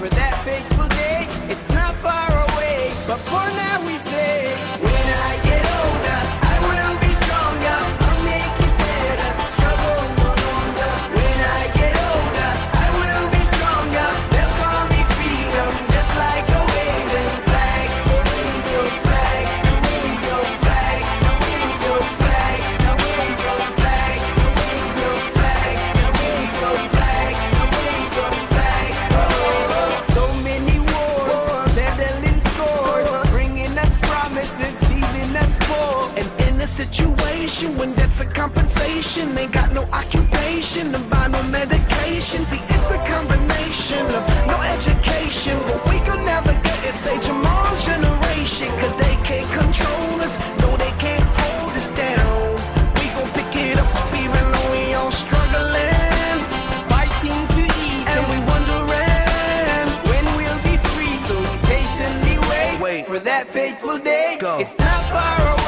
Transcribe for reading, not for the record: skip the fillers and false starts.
for that fateful day. It's not far away, but for now we say, when I get older, I will be stronger. I'll make it better, struggle no longer. When I get older, I will be stronger. They'll call me freedom, just like a waving flag. So wave your flag, wave your flag, wave your flag, wave your flag, wave your flag, wave your flag, wave your flag. Oh, so many wars, settling scores, bringing us promises, leaving us poor. And in a situation when that's a compensation, ain't got no occupation and buy no medication. See, it's a combination of no education, but we gon' navigate it, say Jamal's generation. Cause they can't control us, no they can't hold us down. We gon' pick it up even though we all struggling, Fighting to eat, and we wondering when we'll be free. So we patiently wait Wait. for that fateful day. Go. It's not far away.